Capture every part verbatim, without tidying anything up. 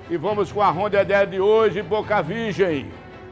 E vamos com a Ronda Ideia de hoje, Boca Virgem.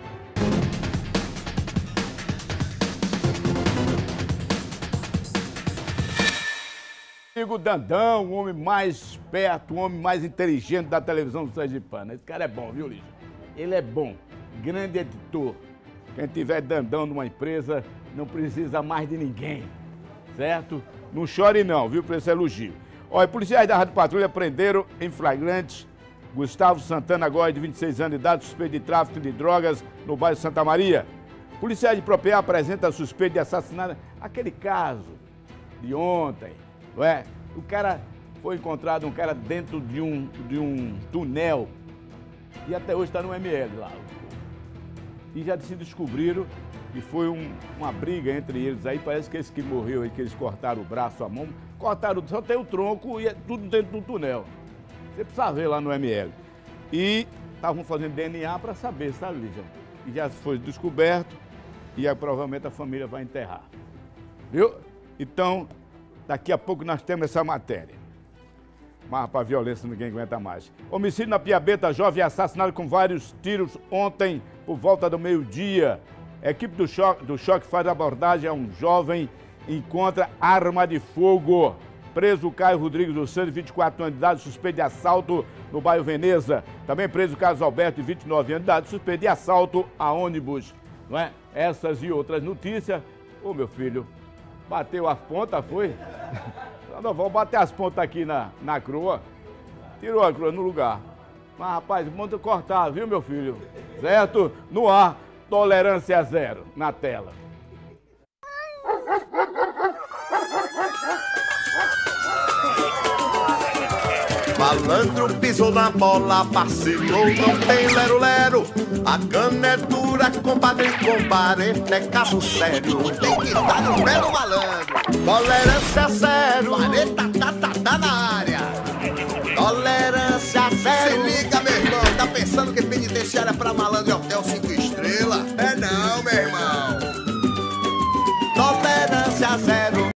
Amigo Dandão, o homem mais esperto, o homem mais inteligente da televisão sergipana. Esse cara é bom, viu, Lígia? Ele é bom, grande editor. Quem tiver Dandão numa empresa não precisa mais de ninguém, certo? Não chore não, viu, por esse elogio. Olha, policiais da Rádio Patrulha prenderam em flagrante Gustavo Santana Góes, de vinte e seis anos de idade, suspeito de tráfico de drogas no bairro Santa Maria. Policiais de Propriá apresentam suspeito de assassinato. Aquele caso de ontem, não é? O cara foi encontrado, um cara dentro de um, de um túnel e até hoje está no M L lá. E já se descobriram que foi um, uma briga entre eles aí. Parece que esse que morreu aí, que eles cortaram o braço, a mão, cortaram, só tem o tronco e é tudo dentro do túnel. Você precisa ver lá no M L. E estavam fazendo D N A para saber, sabe, Lígia? E já foi descoberto e aí, provavelmente a família vai enterrar. Viu? Então, daqui a pouco nós temos essa matéria. Mas para a violência ninguém aguenta mais. Homicídio na Piabeta, jovem assassinado com vários tiros ontem por volta do meio-dia. A equipe do choque, do choque faz abordagem a um jovem e encontra arma de fogo. Preso o Caio Rodrigues dos Santos, vinte e quatro anos de idade, suspeito de assalto no bairro Veneza. Também preso o Carlos Alberto, de vinte e nove anos de idade, suspeito de assalto a ônibus. Não é? Essas e outras notícias. Ô, meu filho, bateu as pontas, foi? Nós vamos bater as pontas aqui na, na crua. Tirou a crua no lugar. Mas, rapaz, manda cortar, viu, meu filho? Certo? No ar, tolerância zero, na tela. Malandro pisou na bola, vacilou, não tem lero-lero. A cana é dura, compadre, comparente, é caso sério. Tem que dar no pé do malandro. Tolerância zero. Quarenta tá, tá, tá na área. Tolerância zero. Se liga, meu irmão, tá pensando que penitenciária pra malandro é hotel cinco estrelas?